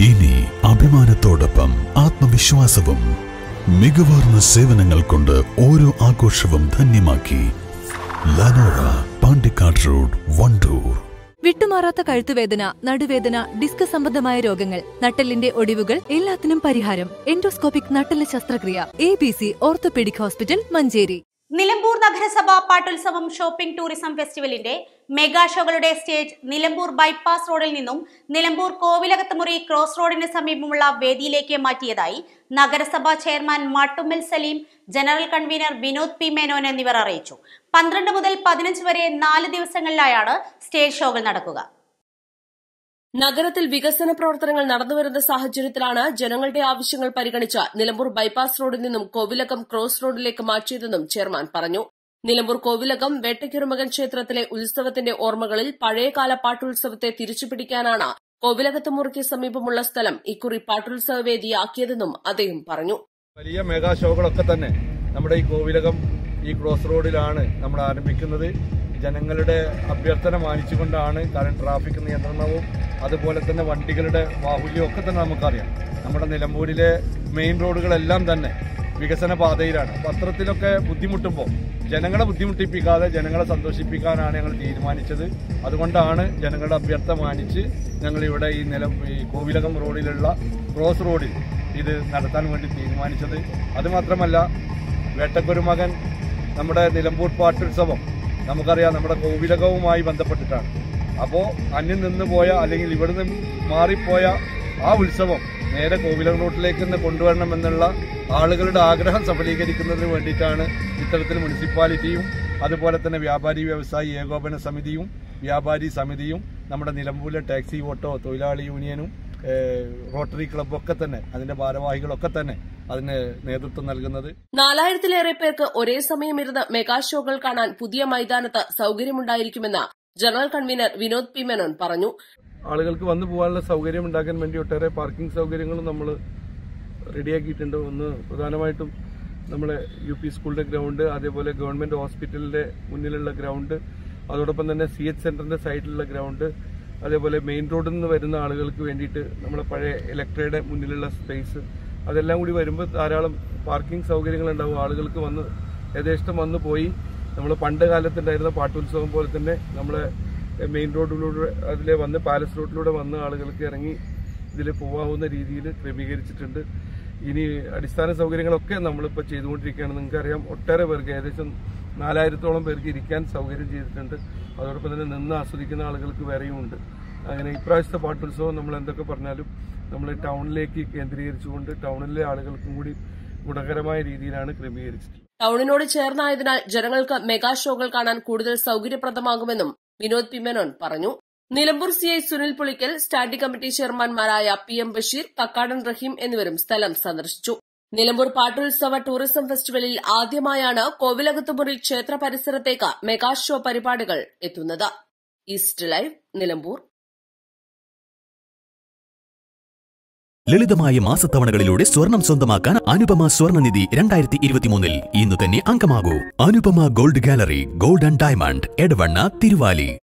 ഇനി അഭിമാനത്തോടൊപ്പം ആത്മവിശ്വാസവും മികവാർന്ന സേവനങ്ങൾ കൊണ്ട് ഓരോ ആഘോഷവും ധന്യമാക്കി. ലനോറ, പാണ്ടിക്കാട് റോഡ്, വണ്ടൂർ. വിട്ടുമാറാത്ത കഴുത്തുവേദന, നടുവേദന, ഡിസ്ക് സംബന്ധമായ രോഗങ്ങൾ, നട്ടെല്ലിന്റെ ഒടിവുകൾ, എല്ലാത്തിനും പരിഹാരം. എൻഡോസ്കോപ്പിക് നട്ടെല്ല് ശസ്ത്രക്രിയ. ABC orthopaedic hospital, Manjeri. Nilambur നഗരസഭ പാട്ടുത്സവം ഷോപ്പിംഗ് ടൂറിസം ഫെസ്റ്റിവലിന്റെ മെഗാ ഷോകളുടെ സ്റ്റേജ് നിലമ്പൂർ ബൈപ്പാസ് റോഡിൽ നിന്നും നിലമ്പൂർ കോവിലകത്തുമുറി ക്രോസ് റോഡിന് സമീപമുള്ള വേദിയിലേക്ക് മാറ്റിയതായി നഗരസഭാ chairman Mattummal Salim, general convener Vinod P Menon എന്നിവർ അറിയിച്ചു. 12 മുതൽ 15 വരെ 4 ദിവസങ്ങളിലായാണ് സ്റ്റേജ് ഷോകൾ നടക്കുക. നഗരത്തിൽ വികസന പ്രവർത്തനങ്ങൾ നടന്നുവരുന്ന സാഹചര്യത്തിലാണ് ജനങ്ങളുടെ ആവശ്യങ്ങൾ പരിഗണിച്ച് നിലമ്പൂർ ബൈപ്പാസ് റോഡിൽ നിന്നും കോവിലകം ക്രോസ് റോഡിലേക്ക് മാറ്റിയതെന്നും ചെയർമാൻ പറഞ്ഞു. നിലമ്പൂർ കോവിലകം വേട്ടയ്ക്കൊരുമകൻ ക്ഷേത്രത്തിലെ ഉത്സവത്തിന്റെ ഓർമ്മകളിൽ പഴയകാല പാട്ടുത്സവത്തെ തിരിച്ചുപിടിക്കാനാണ് കോവിലകത്തുമുറിക്ക് സമീപമുള്ള സ്ഥലം ഇക്കുറി പാട്ടുത്സവ വേദിയാക്കിയതെന്നും അദ്ദേഹം പറഞ്ഞു. വലിയ മെഗാ ഷോകളൊക്കെ തന്നെ നമ്മുടെ ഈ കോവിലകം ഈ ക്രോസ് റോഡിലാണ് നമ്മൾ ആരംഭിക്കുന്നത്. ജനങ്ങളുടെ അഭ്യർത്ഥന മാനിച്ചുകൊണ്ടാണ്. കാരണം ട്രാഫിക് നിയന്ത്രണവും അതുപോലെ തന്നെ വണ്ടികളുടെ ബാഹുല്യവും ഒക്കെ തന്നെ നമുക്കറിയാം. നമ്മുടെ നിലമ്പൂരിലെ മെയിൻ റോഡുകളെല്ലാം തന്നെ വികസന പാതയിലാണ്. അത്തരത്തിലൊക്കെ ബുദ്ധിമുട്ടുമ്പോൾ ജനങ്ങളെ ബുദ്ധിമുട്ടിപ്പിക്കാതെ ജനങ്ങളെ സന്തോഷിപ്പിക്കാനാണ് ഞങ്ങൾ തീരുമാനിച്ചത്. അതുകൊണ്ടാണ് ജനങ്ങളുടെ അഭ്യർത്ഥന മാനിച്ച് ഞങ്ങളിവിടെ ഈ കോവിലകം റോഡിലുള്ള ക്രോസ് റോഡിൽ ഇത് നടത്താൻ വേണ്ടി തീരുമാനിച്ചത്. അതുമാത്രമല്ല, വേട്ടക്കൊരുമകൻ നമ്മുടെ നിലമ്പൂർ പാട്ടുത്സവം നമുക്കറിയാം നമ്മുടെ കോവിലകവുമായി ബന്ധപ്പെട്ടിട്ടാണ്. അപ്പോൾ അന്യം നിന്ന് പോയ അല്ലെങ്കിൽ ഇവിടുന്ന് മാറിപ്പോയ ആ ഉത്സവം നേരെ കോവിലകം റോഡിലേക്ക് തന്നെ കൊണ്ടുവരണമെന്നുള്ള ആളുകളുടെ ആഗ്രഹം സഫലീകരിക്കുന്നതിന് വേണ്ടിയിട്ടാണ് ഇത്തരത്തിൽ മുനിസിപ്പാലിറ്റിയും അതുപോലെ തന്നെ വ്യാപാരി വ്യവസായി ഏകോപന സമിതിയും വ്യാപാരി സമിതിയും നമ്മുടെ നിലമ്പൂരിലെ ടാക്സി ഓട്ടോ തൊഴിലാളി യൂണിയനും റോട്ടറി ക്ലബ്ബൊക്കെ തന്നെ അതിന്റെ ഭാരവാഹികളൊക്കെ തന്നെ അതിന് നേതൃത്വം നൽകുന്നത്. 4000-ലേറെ പേർക്ക് ഒരേ സമയം ഇരുന്ന് മെഗാ ഷോകൾ കാണാൻ പുതിയ മൈതാനത്ത് സൌകര്യമുണ്ടായിരിക്കുമെന്ന് general convener Vinod P Menon പറഞ്ഞു. ആളുകൾക്ക് വന്നു പോകാനുള്ള സൌകര്യം ഉണ്ടാക്കാൻ വേണ്ടി ഒട്ടേറെ പാർക്കിംഗ് സൌകര്യങ്ങളും നമ്മൾ റെഡിയാക്കിയിട്ടുണ്ട്. ഒന്ന് പ്രധാനമായിട്ടും നമ്മളെ UP സ്കൂളിന്റെ ഗ്രൗണ്ട്, അതേപോലെ ഗവൺമെന്റ് ഹോസ്പിറ്റലിന്റെ മുന്നിലുള്ള ഗ്രൗണ്ട്, അതോടൊപ്പം തന്നെ CH സെന്ററിന്റെ സൈഡിലുള്ള ഗ്രൗണ്ട്, അതേപോലെ മെയിൻ റോഡിൽ നിന്ന് വരുന്ന ആളുകൾക്ക് വേണ്ടിയിട്ട് നമ്മളെ പഴയ ഇലക്ട്രയുടെ മുന്നിലുള്ള സ്പേസ്, അതെല്ലാം കൂടി വരുമ്പോൾ ധാരാളം പാർക്കിംഗ് സൗകര്യങ്ങളുണ്ടാവും. ആളുകൾക്ക് വന്ന് യഥേഷ്ടം വന്നു പോയി നമ്മൾ പണ്ട് കാലത്തുണ്ടായിരുന്ന പാട്ടുത്സവം പോലെ തന്നെ നമ്മളെ മെയിൻ റോഡിലൂടെ അതിലെ വന്ന് പാലസ് റോഡിലൂടെ വന്ന് ആളുകൾക്ക് ഇറങ്ങി ഇതിൽ പോകാവുന്ന രീതിയിൽ ക്രമീകരിച്ചിട്ടുണ്ട്. ഇനി അടിസ്ഥാന സൗകര്യങ്ങളൊക്കെ നമ്മളിപ്പോൾ ചെയ്തുകൊണ്ടിരിക്കുകയാണ്. നിങ്ങൾക്കറിയാം, ഒട്ടേറെ പേർക്ക് ഏകദേശം 4000-ഓളം പേർക്ക് ഇരിക്കാൻ സൗകര്യം ചെയ്തിട്ടുണ്ട്. അതോടൊപ്പം തന്നെ നിന്ന് ആസ്വദിക്കുന്ന ആളുകൾക്ക് വേറെയും ഉണ്ട്. അങ്ങനെ ഇപ്രാവശ്യത്തെ പാട്ടുത്സവം നമ്മൾ എന്തൊക്കെ പറഞ്ഞാലും നമ്മൾ ടൗണിലേക്ക് കേന്ദ്രീകരിച്ചുകൊണ്ട് ടൗണിലെ ആളുകൾക്കും കൂടി ഗുണകരമായ രീതിയിലാണ് ക്രമീകരിച്ചത്. ടൗണിനോട് ചേർന്നായതിനാൽ ജനങ്ങൾക്ക് മെഗാ ഷോകൾ കാണാൻ കൂടുതൽ സൌകര്യപ്രദമാകുമെന്നും വിനോദ് പി മേനോൻ പറഞ്ഞു. Nilambur CI Sunil Pulikkal, standing committee ചെയർമാൻമാരായ PM ബഷീർ, കക്കാടൻ റഹീം എന്നിവരും സ്ഥലം സന്ദർശിച്ചു. നിലമ്പൂർ പാട്ടുത്സവ ടൂറിസം ഫെസ്റ്റിവലിൽ ആദ്യമായാണ് കോവിലകത്തുമുറി ക്ഷേത്ര പരിസരത്തേക്ക് മെഗാ ഷോ പരിപാടികൾ എത്തുന്നത്. East live, Nilambur. ലളിതമായ മാസത്തവണകളിലൂടെ സ്വർണം സ്വന്തമാക്കാൻ അനുപമ സ്വർണ്ണനിധി 2023 ഇന്ന് തന്നെ അംഗമാകൂ. Anupama gold gallery, gold and diamond, Edavanna, Thiruvali.